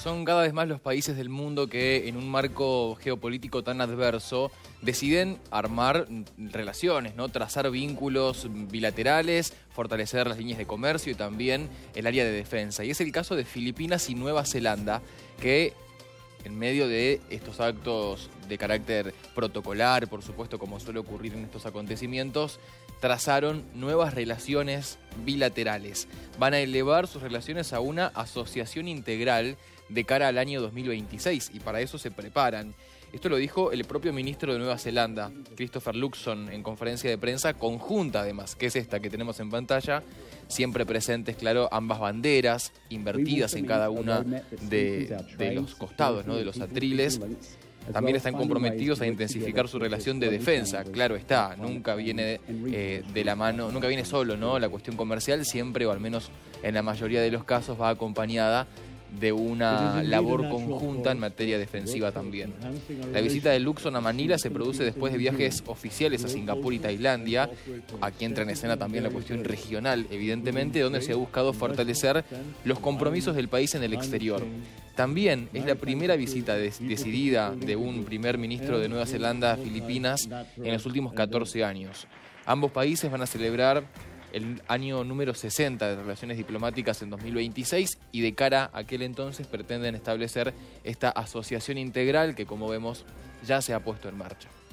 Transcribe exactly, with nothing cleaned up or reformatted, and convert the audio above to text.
son cada vez más los países del mundo que en un marco geopolítico tan adverso deciden armar relaciones, ¿no? Trazar vínculos bilaterales, fortalecer las líneas de comercio y también el área de defensa. Y es el caso de Filipinas y Nueva Zelanda, que en medio de estos actos de carácter protocolar, por supuesto, como suele ocurrir en estos acontecimientos, trazaron nuevas relaciones bilaterales. Van a elevar sus relaciones a una asociación integral de cara al año dos mil veintiséis y para eso se preparan. Esto lo dijo el propio ministro de Nueva Zelanda, Christopher Luxon, en conferencia de prensa conjunta además, que es esta que tenemos en pantalla, siempre presentes, claro, ambas banderas invertidas en cada una de, de los costados, ¿no? De los atriles. También están comprometidos a intensificar su relación de defensa. Claro está, nunca viene eh, de la mano, nunca viene solo, ¿no? La cuestión comercial siempre, o al menos en la mayoría de los casos, va acompañada de una labor conjunta en materia defensiva también. La visita de Luxon a Manila se produce después de viajes oficiales a Singapur y Tailandia. Aquí entra en escena también la cuestión regional, evidentemente, donde se ha buscado fortalecer los compromisos del país en el exterior. También es la primera visita des decidida de un primer ministro de Nueva Zelanda a Filipinas en los últimos catorce años. Ambos países van a celebrar el año número sesenta de relaciones diplomáticas en dos mil veintiséis y de cara a aquel entonces pretenden establecer esta asociación integral que, como vemos, ya se ha puesto en marcha.